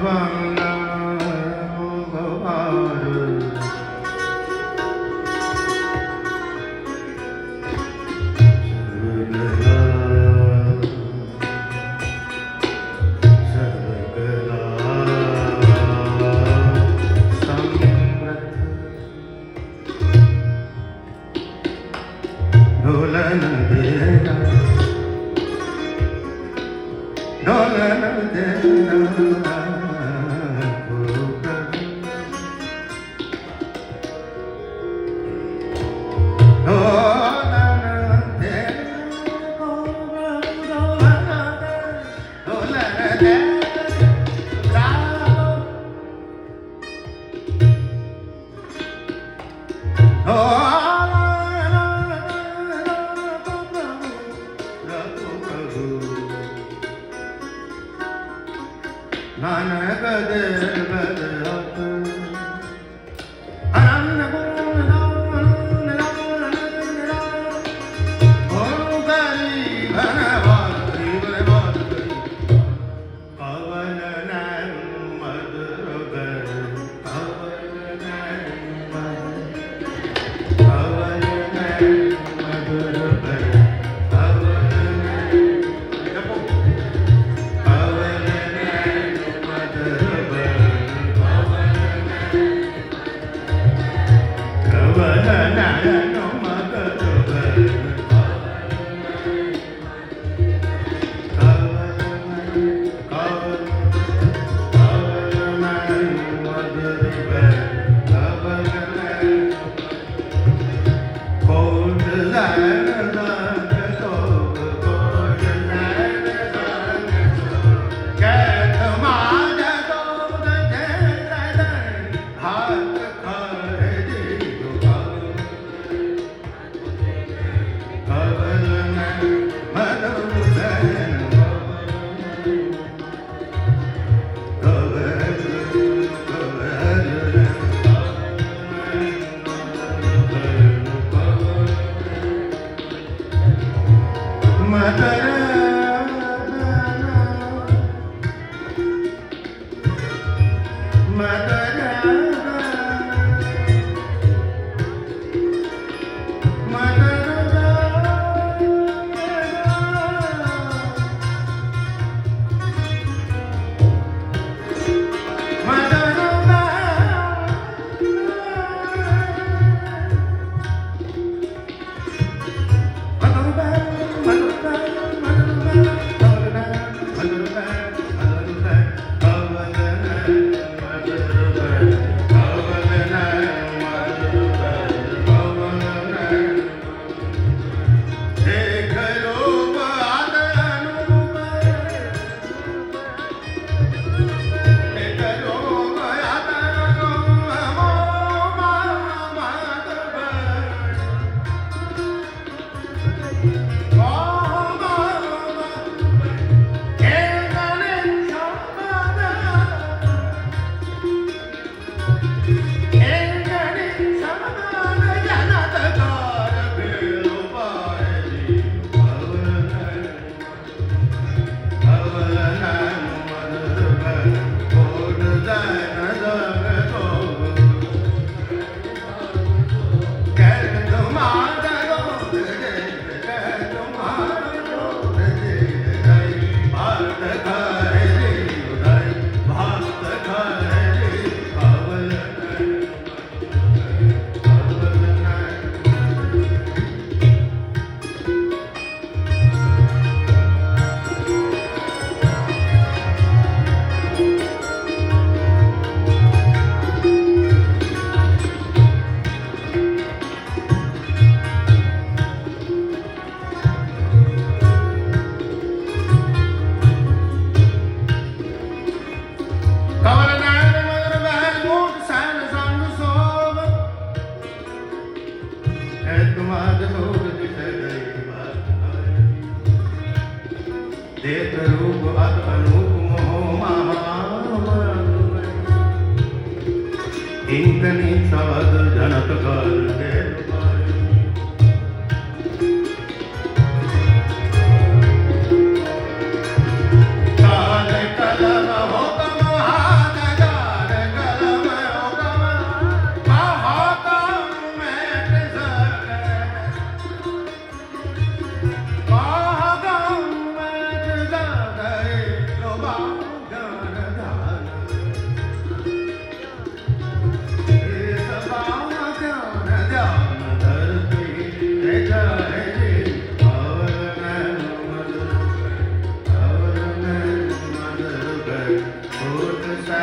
Hare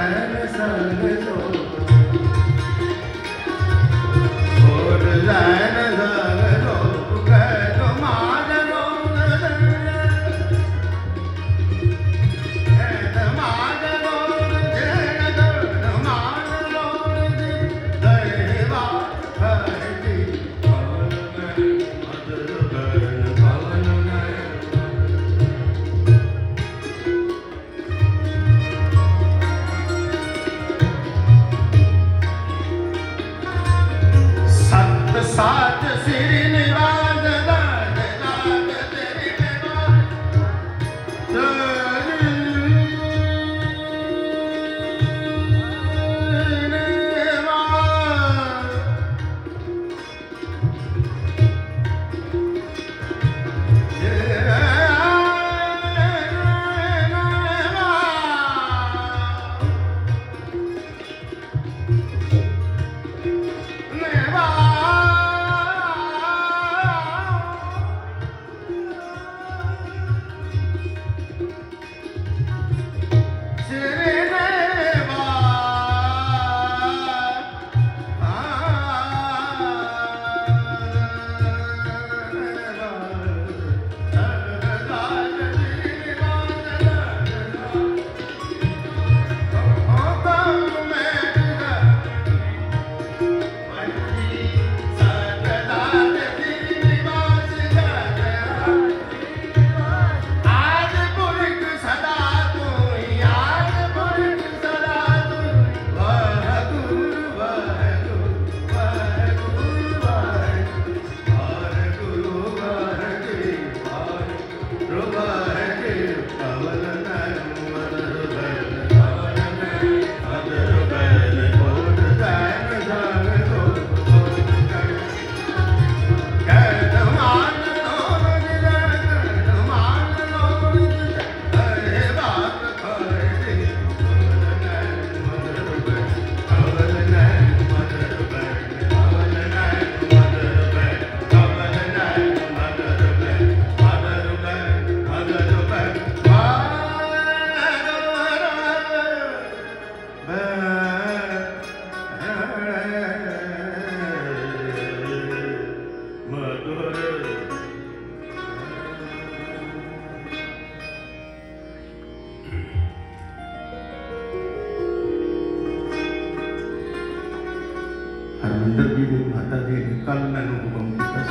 Harminder जी ने माता जी ने कल मैंने हुक्म किया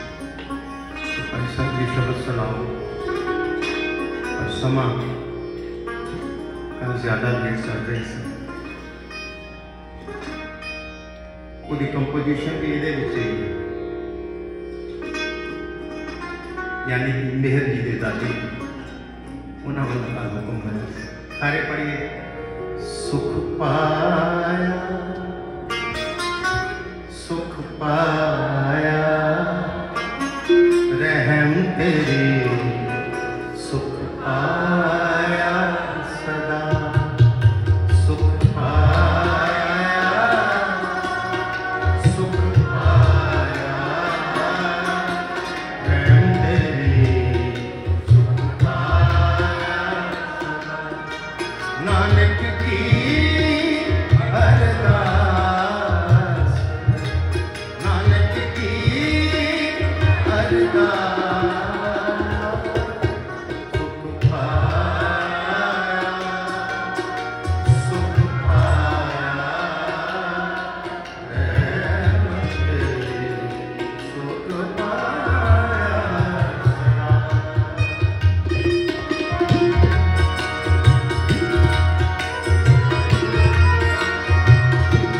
कि भाई साहब जी शब्द सुनाओ और समा कल ज्यादा लेट चल रही सी ਉਹਦੀ ਕੰਪੋਜੀਸ਼ਨ ਵੀ ਇਹਦੇ ਵਿੱਚ ਹੀ यानी मेहर जी के दादी उन्होंने कल हुक्म होया सारे पढ़िए सुख पाया रहम तेरे सुख पाया सदा सुख पाया सुख पाया रहम तेरे सुख पाया नानक की अरदास नानक की अरदास सुख पाया सुख पाया रहम तेरे सुख पाया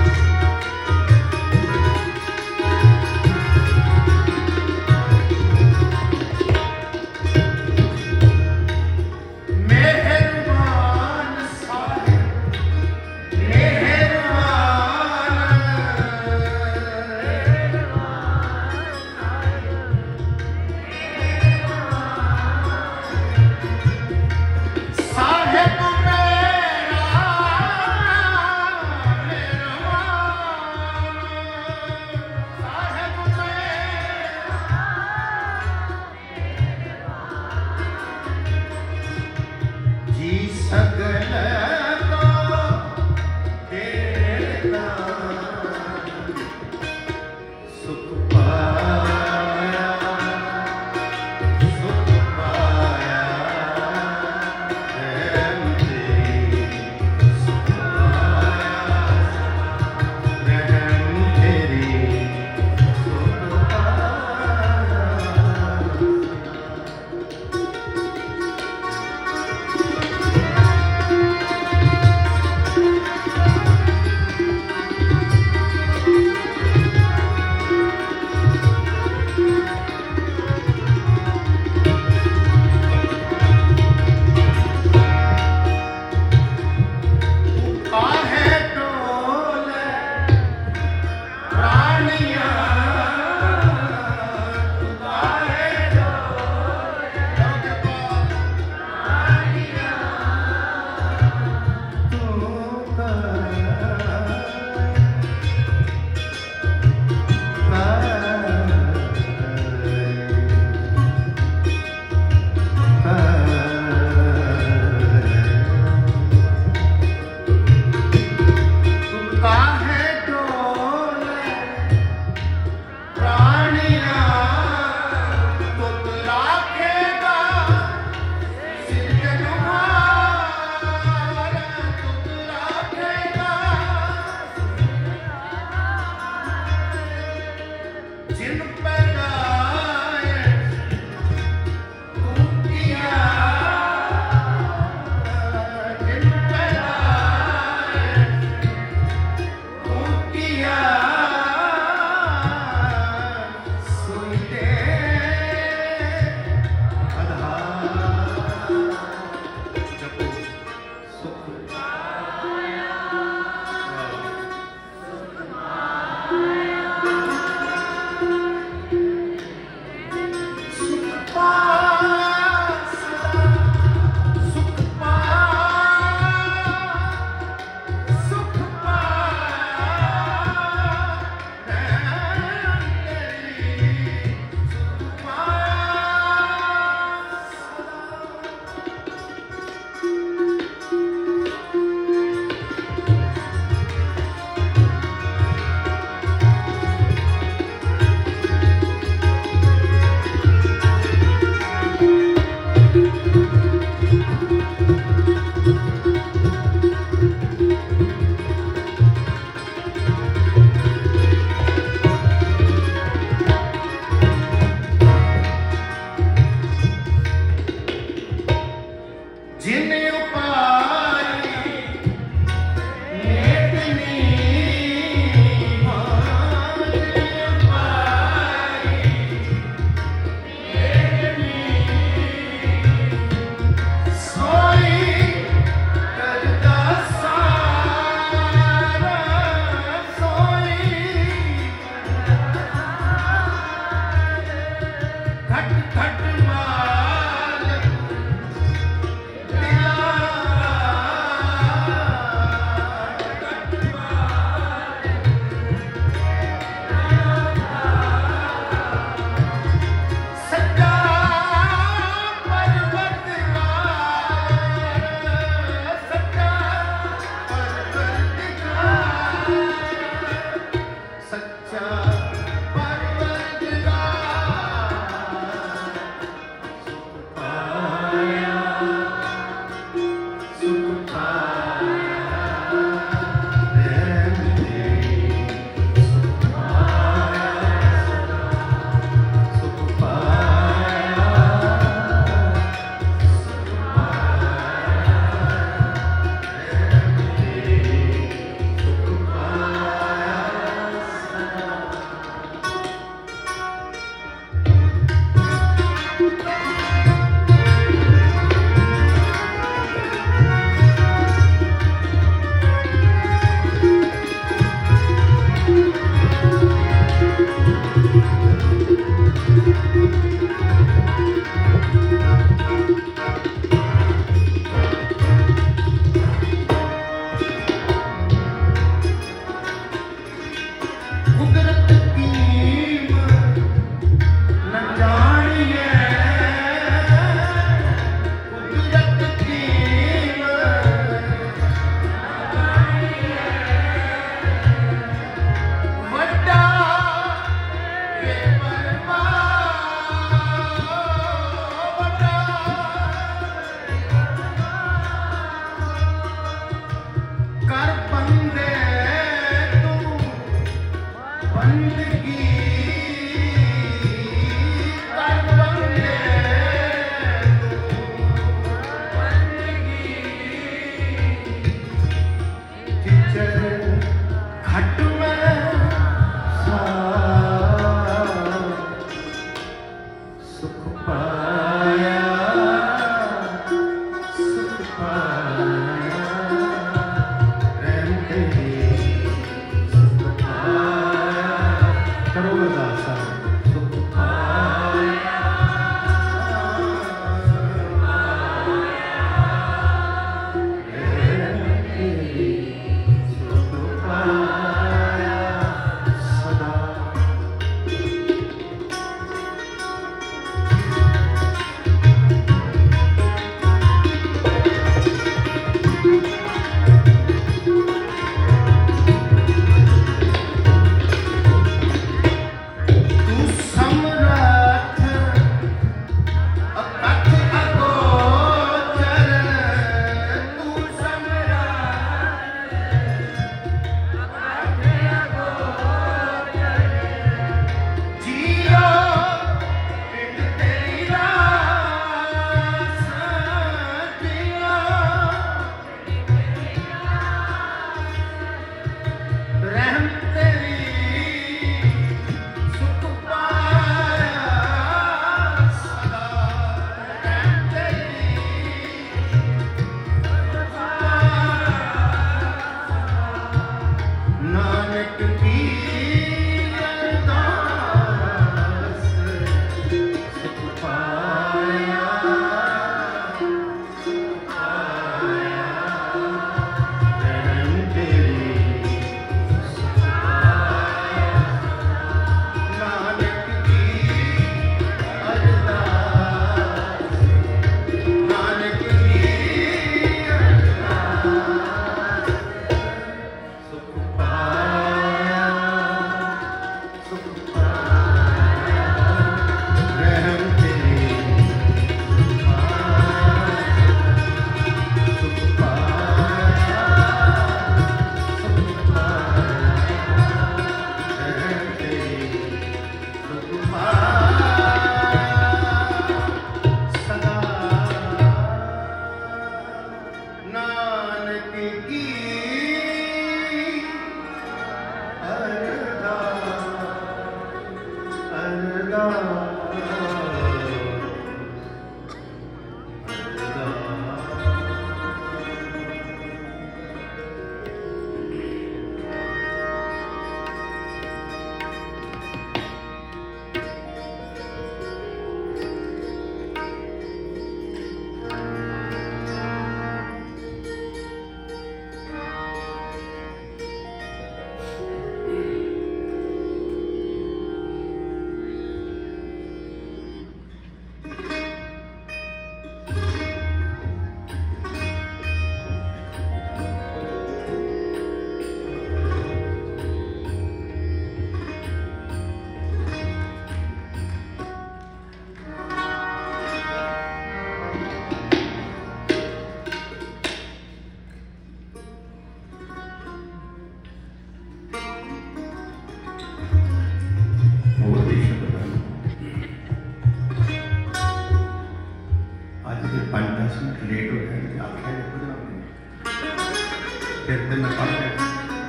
लेट हो जाएंगे, आँखें नहीं खुद ना फिर दिन में पढ़ गए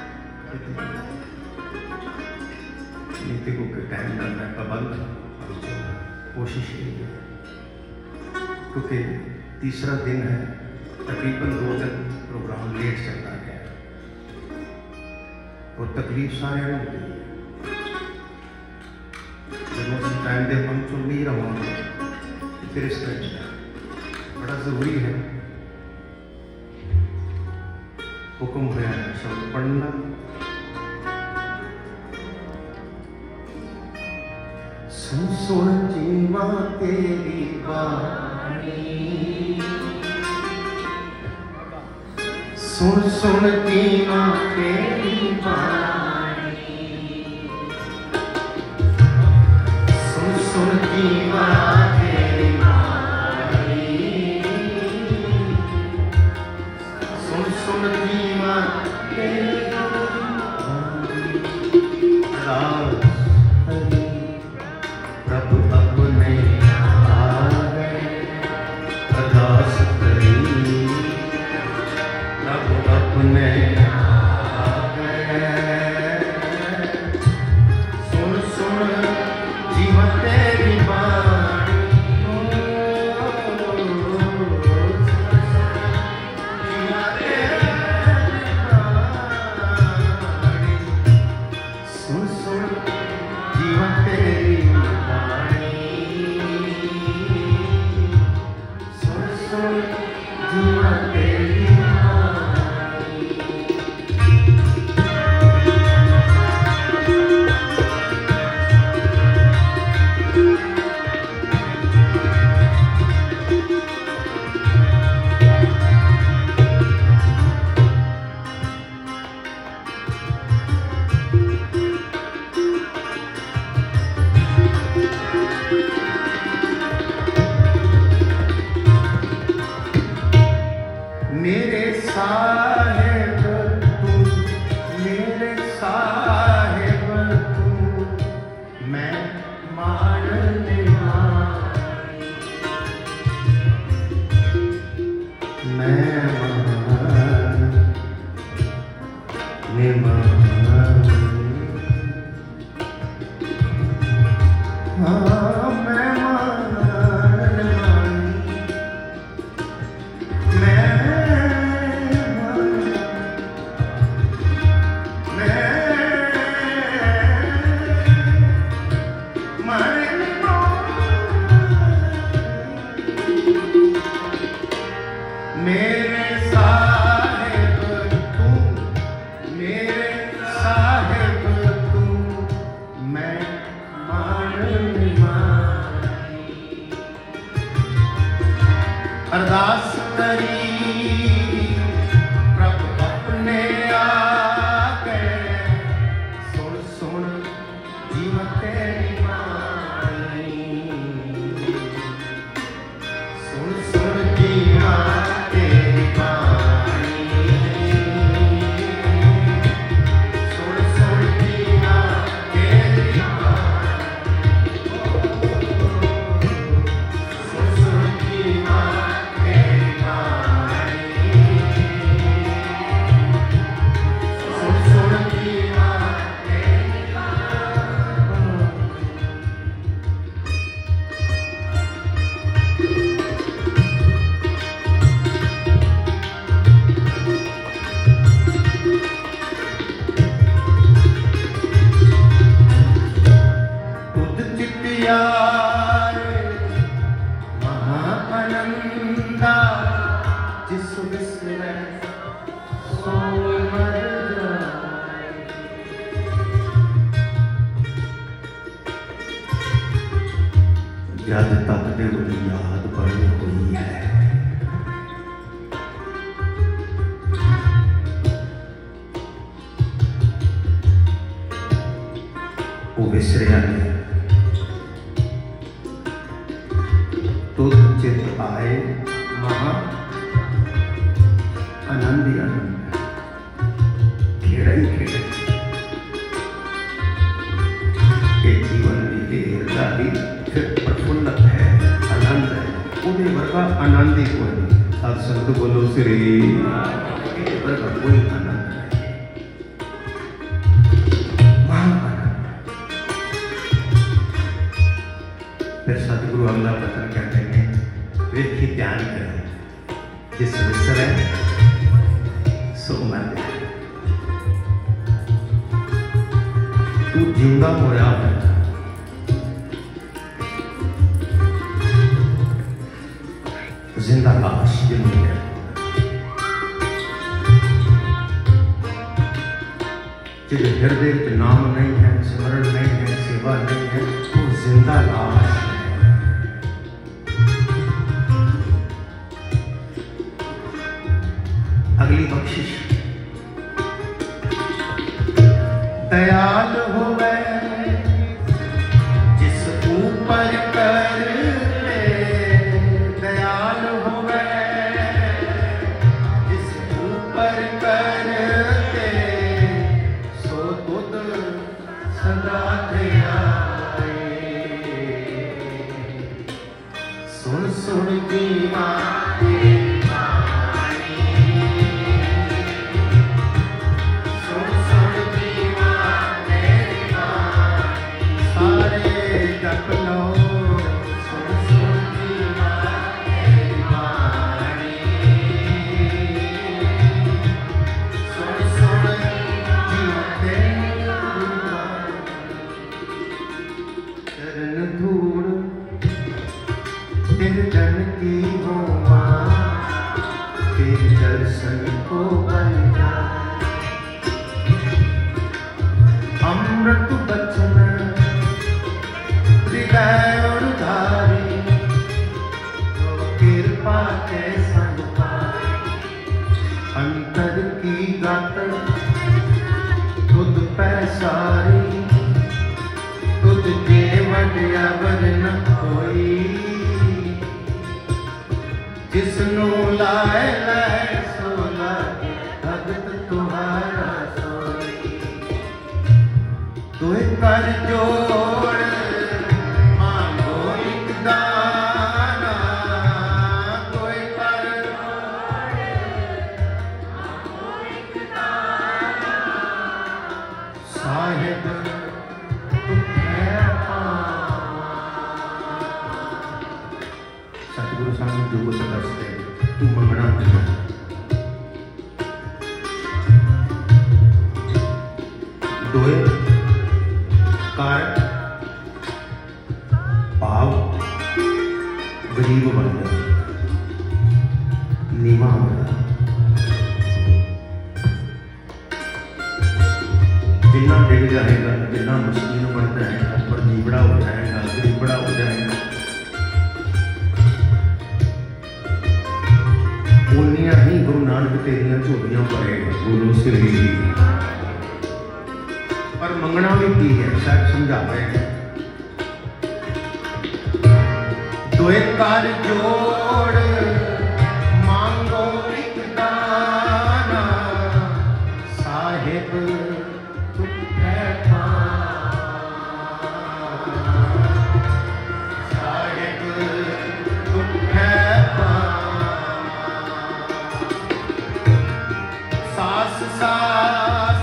नीति को के टाइम करना है पाबंद कोशिश कीजिए, क्योंकि तीसरा दिन है, तकरीबन 2 दिन प्रोग्राम लेट चलता गया और तकलीफ सारे ने होती है। जब उस टाइम दे पंक्चुअल नहीं रहोगे फिर इसका बड़ा जरूरी है। हुक्म होया है शब्द पढ़ना, सुन सुन जीवा तेरी वाणी, सुन सुन जीवा तेरी वाणी, सुन सुन जीवा तेरी वाणी, सुन सुन जीवा तेरी वाणी। राज हरि प्रभु अपने आ गए, अरदास करी प्रभु अपने आ गए। सुन सुन जीवा तेरी वाणी, जीवा तेरी वाणी, सुन सुन जीवा तेरी वाणी, सुन सुन जीवा तेरी वाणी। मेरे साहेब तू, मेरे साहेब तू, मैं मानने वाली, मैं मानने वाली, हाँ मैं मानने वाली, मेरे साहेब तू, मेरे साहेब तू, मैं मानने वाली। अरदास करी प्रभु अपने आ गए, सुन सुन जीवा तेरी वाणी, सुन सुन जीवा तेरी वाणी, सुन सुन जीवा तेरी वाणी, सुन सुन जीवा तेरी वाणी, सुन सुन जीवा तेरी वाणी। तुद चितियारे महा आनंदा, जिस विसरे सो मर जाए। जद तक दे उदी याद बनी हुई है, वो विसरिया नहीं। तुद चित आए महा आनंद ही आनंद है, खेड़ा ही खेड़ा। ये जीवन की ईर्षा भी फिर प्रफुल्लत है, आनंद है, उन्हें वर्गा आनंद ही कोई नहीं। साध संत बोलो श्री पर कोई आनंद नहीं, वहां आनंद। फिर सतगुरु अगला वचन कहते हैं, वेखी ध्यान करें, जिस विसरे सो मर जाए। तू जिंदा होया है, जिंदा लाश जिंदी है। जिस हृदय में नाम नहीं है, स्मरण नहीं है, सेवा नहीं है, वो जिंदा लाश है। अगली बख्शिश, दयाल होवे जिस ऊपर कर ले, दयाल होवे जिस ऊपर कर ले, सो तुद सदा दयाए। सुन सुन जीवा अमृत बचन हृदय और धारी, तो कृपा के संग पाए। अंतर की गातर तुद पैसारी, तुद जेवट अवर न कोई। जिसनु लाए लाए सो लाए, भगत तुम्हारा सोई। तुहे कर जोड़ मांगो एक दाना, तुहे कर जोड़ मांगो एक दाना। साहिब तुझे पावा। सतगुरु साहब जो कुछ दसते तू मंगना नहीं, दोए कारण भाव गरीब बन जाए, नीवा हो जाए। जिन्ना डिग जाएगा, जिन्ना मशीन बन जाएगा, पर जीवड़ा हो जाएगा, गरीबड़ा हो जाएगा, उन्नियां ही गुरु नानक तेरियां झोलियां भरेगा। बोलो श्री। पर मंगना भी की है, शायद समझा पाए। तो एक कर जोड़ मांगो एक दाना, साहिब तुझे पावा। साहिब तुझे पावा। सास सास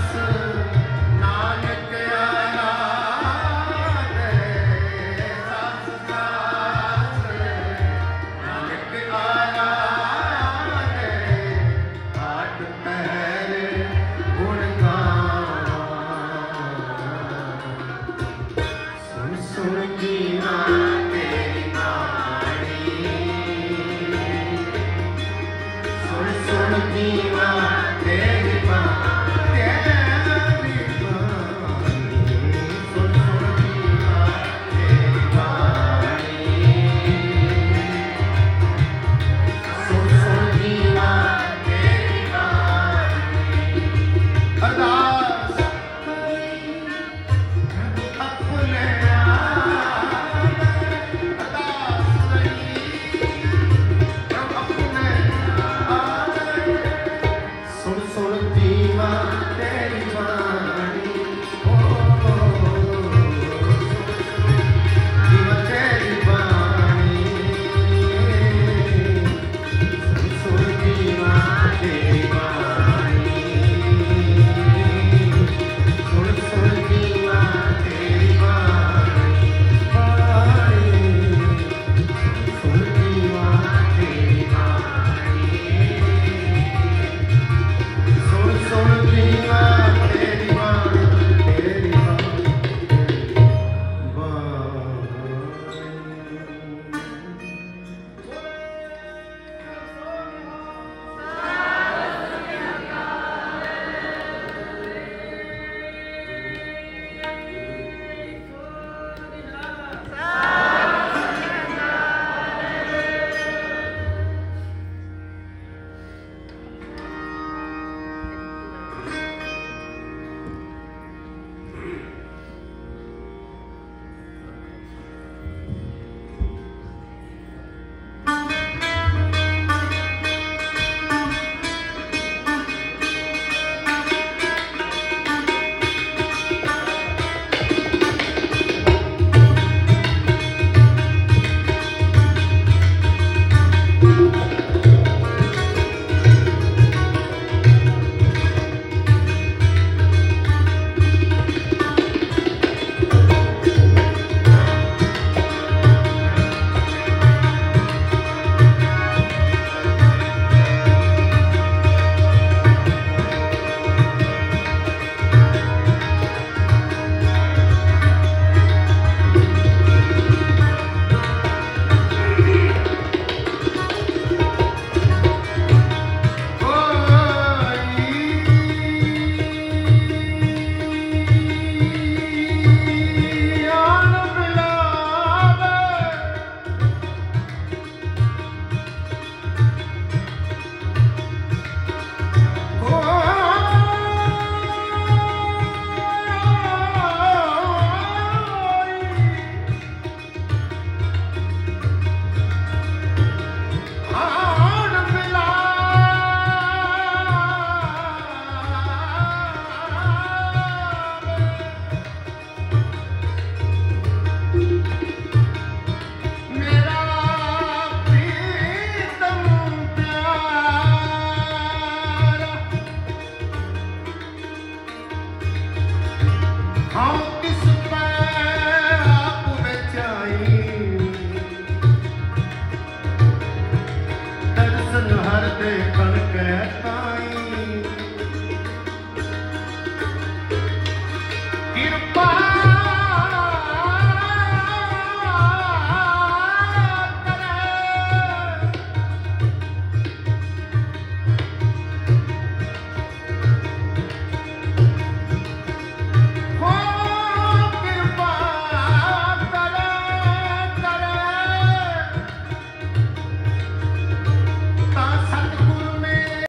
अरदास